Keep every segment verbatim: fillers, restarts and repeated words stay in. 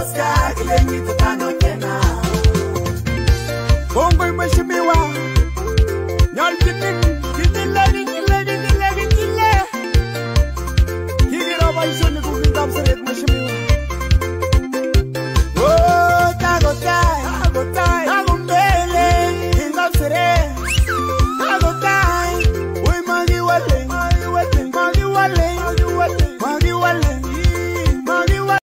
Oscar kileni tukano tena. Bongo mheshimiwa. Nyol kitin kitile kitile kitile kitile. Hili roba ishoni kukinga mseret mheshimiwa. Oh tago tai tago tai tago mbele kinga mseret. Tago tai ui magi wale magi wale magi wale magi wale magi wale magi wale.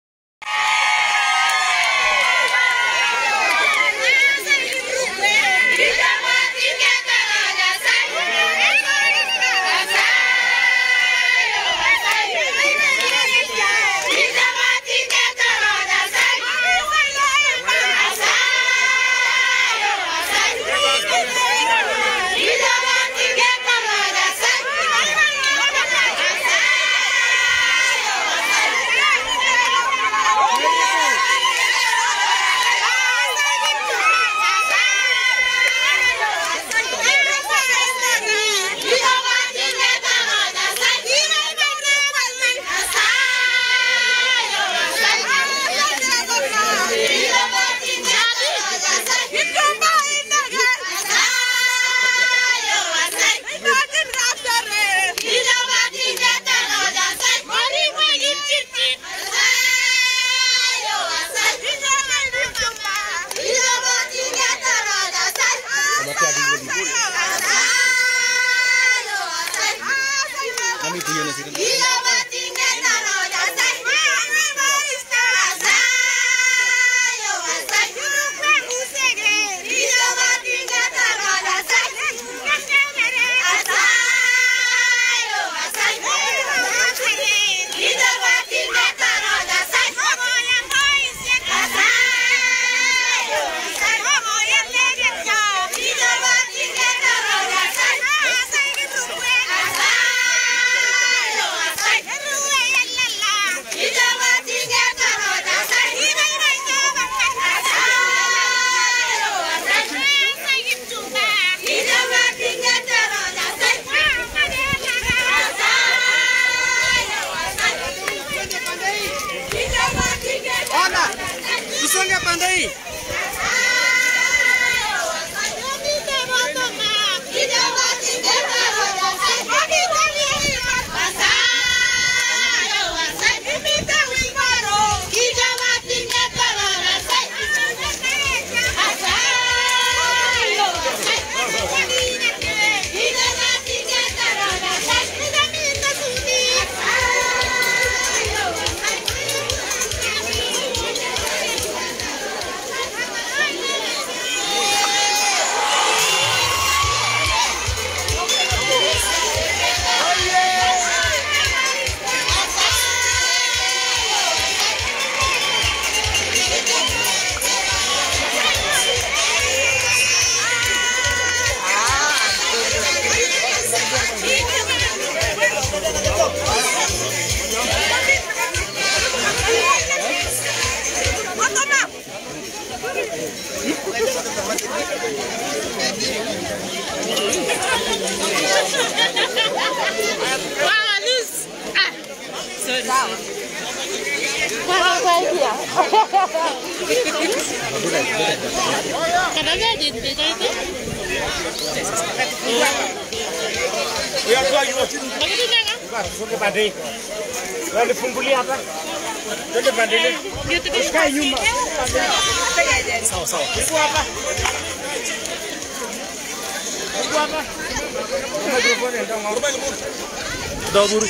Doburu.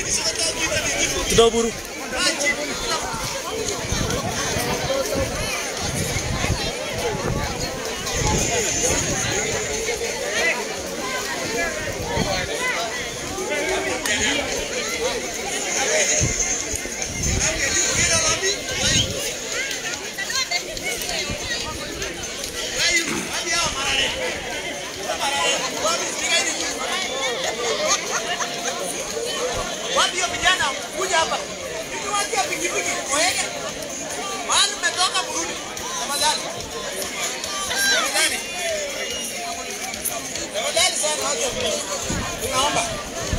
Doburu. Wapi hiyo vijana kuja hapa? Nikiwatia pikipiki oege. Mahali umetoka Burundi. Tafadhali. Tafadhali. Tafadhali sana watu. Tunaomba.